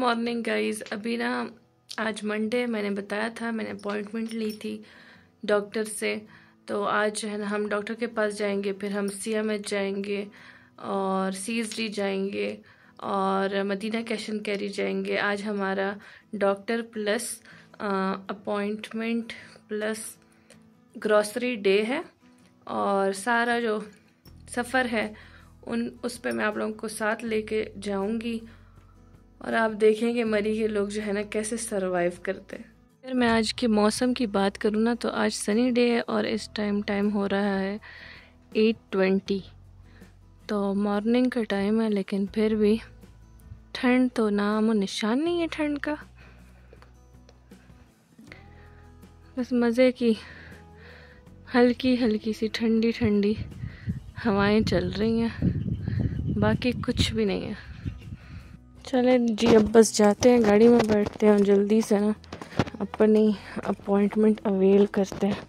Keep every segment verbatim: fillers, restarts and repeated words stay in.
Morning guys. अभी ना आज मंडे, मैंने बताया था मैंने अपॉइंटमेंट ली थी डॉक्टर से। तो आज जो है ना हम डॉक्टर के पास जाएंगे, फिर हम सी एम एच जाएंगे और सी एस डी जाएंगे और मदीना कैश एंड कैरी जाएंगे। आज हमारा doctor plus appointment plus grocery day है और सारा जो सफ़र है उन उस पे मैं आप लोगों को साथ लेके जाऊंगी और आप देखेंगे मरी के लोग जो है ना कैसे सरवाइव करते हैं। फिर मैं आज के मौसम की बात करूँ ना तो आज सनी डे है और इस टाइम टाइम हो रहा है एट ट्वेंटी। तो मॉर्निंग का टाइम है लेकिन फिर भी ठंड तो नामो निशान नहीं है ठंड का। बस मज़े की हल्की हल्की सी ठंडी ठंडी हवाएं चल रही हैं, बाकी कुछ भी नहीं है। चले जी अब बस जाते हैं, गाड़ी में बैठते हैं और जल्दी से ना अपनी अपॉइंटमेंट अवेल करते हैं।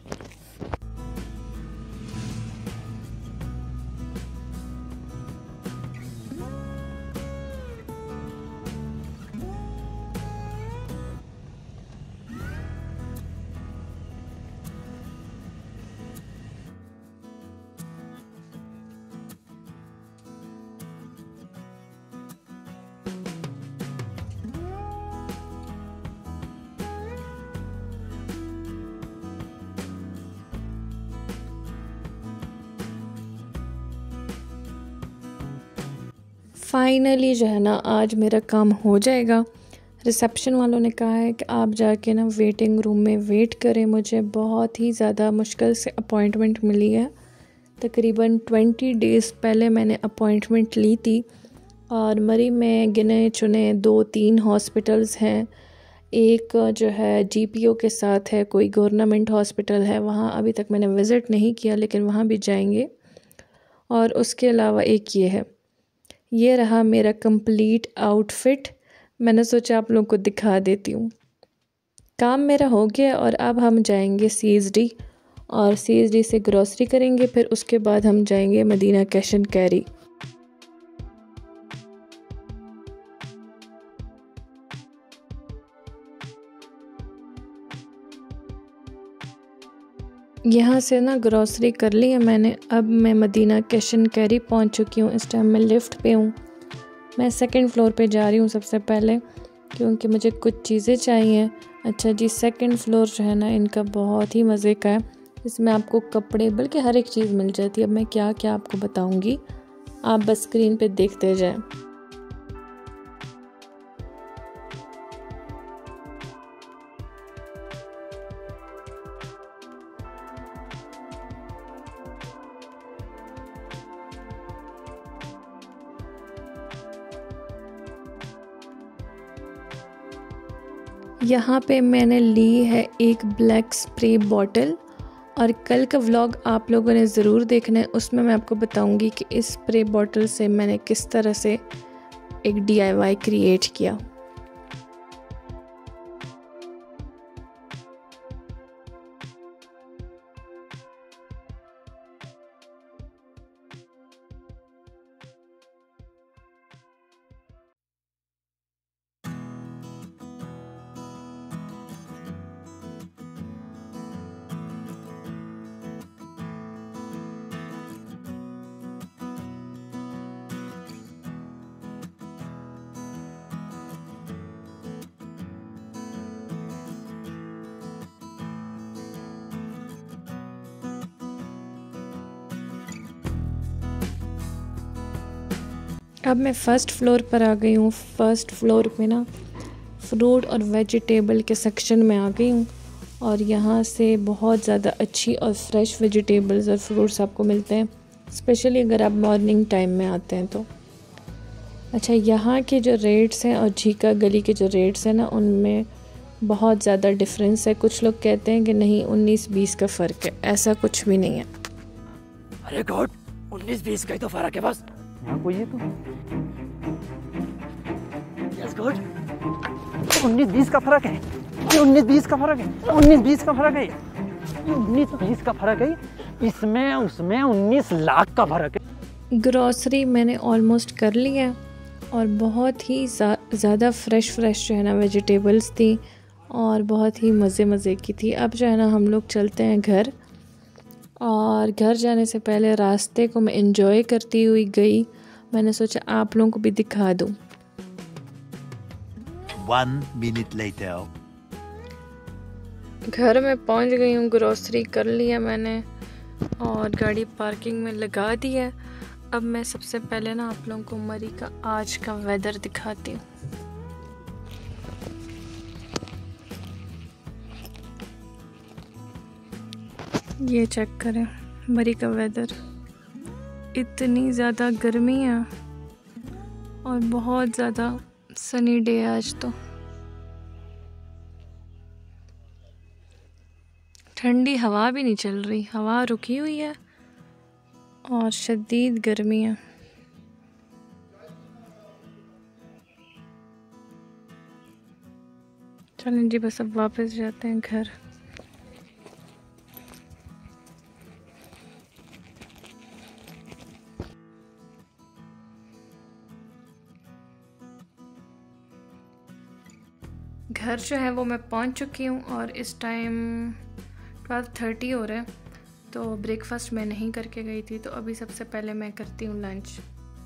फाइनली जो है ना आज मेरा काम हो जाएगा। रिसेप्शन वालों ने कहा है कि आप जाके ना वेटिंग रूम में वेट करें। मुझे बहुत ही ज़्यादा मुश्किल से अपॉइंटमेंट मिली है। तकरीबन ट्वेंटी डेज़ पहले मैंने अपॉइंटमेंट ली थी और मरी में गिने चुने दो तीन हॉस्पिटल्स हैं। एक जो है जी पी ओ के साथ है, कोई गवर्नमेंट हॉस्पिटल है, वहाँ अभी तक मैंने विज़िट नहीं किया लेकिन वहाँ भी जाएंगे। और उसके अलावा एक ये है, ये रहा मेरा कंप्लीट आउटफिट। मैंने सोचा आप लोगों को दिखा देती हूँ। काम मेरा हो गया और अब हम जाएंगे सी एस डी और सी एस डी से ग्रॉसरी करेंगे, फिर उसके बाद हम जाएंगे मदीना कैश एंड कैरी। यहाँ से ना ग्रॉसरी कर ली है मैंने। अब मैं मदीना कैश एंड कैरी पहुँच चुकी हूँ। इस टाइम मैं लिफ्ट पे हूँ। मैं सेकंड फ्लोर पे जा रही हूँ सबसे पहले क्योंकि मुझे कुछ चीज़ें चाहिए। अच्छा जी, सेकंड फ्लोर जो है ना इनका बहुत ही मज़े का है। इसमें आपको कपड़े बल्कि हर एक चीज़ मिल जाती है। अब मैं क्या क्या आपको बताऊँगी, आप बस स्क्रीन पे देखते जाएं। यहाँ पे मैंने ली है एक ब्लैक स्प्रे बॉटल और कल का व्लॉग आप लोगों ने ज़रूर देखना है। उसमें मैं आपको बताऊंगी कि इस स्प्रे बॉटल से मैंने किस तरह से एक डी आई वाई क्रिएट किया। अब मैं फ़र्स्ट फ्लोर पर आ गई हूँ। फर्स्ट फ्लोर पे ना फ्रूट और वेजिटेबल के सेक्शन में आ गई हूँ और यहाँ से बहुत ज़्यादा अच्छी और फ्रेश वेजिटेबल्स और फ्रूट्स आपको मिलते हैं, स्पेशली अगर आप मॉर्निंग टाइम में आते हैं तो। अच्छा, यहाँ के जो रेट्स हैं और झीका गली के जो रेट्स हैं ना उनमें बहुत ज़्यादा डिफरेंस है। कुछ लोग कहते हैं कि नहीं उन्नीस बीस का फ़र्क है, ऐसा कुछ भी नहीं है। अरे गॉड, उन्नीस बीस का ही तो फ़र्क है बस। यहाँ कोई है तो यस गॉड, उन्नीस बीस का फ़र्क है, उन्नीस बीस का फ़र्क है, उन्नीस बीस का फ़र्क है, उन्नीस बीस का फ़र्क है। इसमें उसमें उन्नीस लाख का फ़र्क है। ग्रॉसरी मैंने ऑलमोस्ट कर लिया और बहुत ही ज़्यादा फ्रेश फ्रेश जो है ना वेजिटेबल्स थी और बहुत ही मज़े मज़े की थी। अब जो है ना हम लोग चलते हैं घर, और घर जाने से पहले रास्ते को मैं एंजॉय करती हुई गई। मैंने सोचा आप लोगों को भी दिखा दूँ। One minute later. घर में पहुंच गई हूँ, ग्रोसरी कर लिया मैंने और गाड़ी पार्किंग में लगा दी है। अब मैं सबसे पहले ना आप लोगों को मरी का आज का वेदर दिखाती हूँ। ये चेक करें मरी का वेदर, इतनी ज़्यादा गर्मी है और बहुत ज़्यादा सनी डे है आज। तो ठंडी हवा भी नहीं चल रही, हवा रुकी हुई है और शदीद गर्मी है। चलें जी बस अब वापस जाते हैं घर। घर जो है वो मैं पहुंच चुकी हूँ और इस टाइम ट्वेल्व थर्टी हो रहा है। तो ब्रेकफास्ट मैं नहीं करके गई थी, तो अभी सबसे पहले मैं करती हूँ lunch.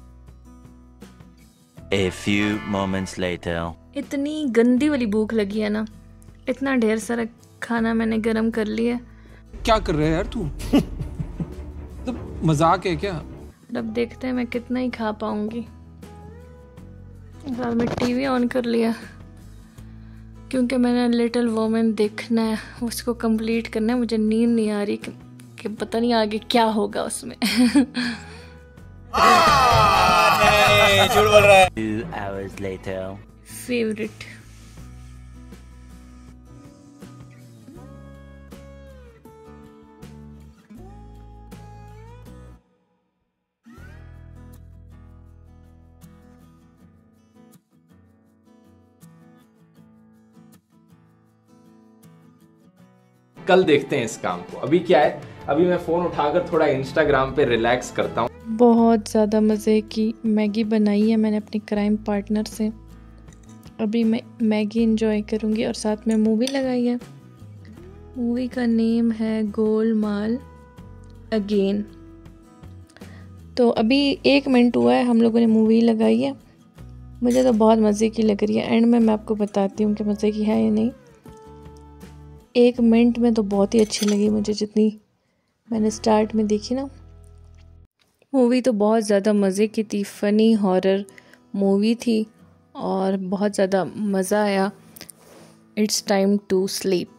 A few moments later. इतनी गंदी वाली भूख लगी है ना, इतना ढेर सारा खाना मैंने गरम कर लिया। क्या कर रहे है यार तू? तो मजाक है क्या? अब देखते हैं मैं कितना ही खा पाऊंगी। फिलहाल मैं टीवी ऑन कर लिया क्योंकि मैंने लिटिल वुमेन देखना है, उसको कंप्लीट करना है। मुझे नींद नहीं आ रही कि, कि पता नहीं आगे क्या होगा उसमें। नहीं, झूठ बोल रहा है। Two hours later. फेवरेट कल देखते हैं इस काम को। अभी क्या है, अभी मैं फ़ोन उठाकर थोड़ा इंस्टाग्राम पे रिलैक्स करता हूँ। बहुत ज़्यादा मज़े की मैगी बनाई है मैंने अपने क्राइम पार्टनर से। अभी मैं मैगी इंजॉय करूँगी और साथ में मूवी लगाई है। मूवी का नेम है गोलमाल अगेन। तो अभी एक मिनट हुआ है हम लोगों ने मूवी लगाई है। मुझे तो बहुत मज़े की लग रही है। एंड में मैं आपको बताती हूँ कि मज़े की है या नहीं। एक मिनट में तो बहुत ही अच्छी लगी मुझे, जितनी मैंने स्टार्ट में देखी ना। मूवी तो बहुत ज़्यादा मज़े की थी, फ़नी हॉरर मूवी थी और बहुत ज़्यादा मज़ा आया। It's time to sleep.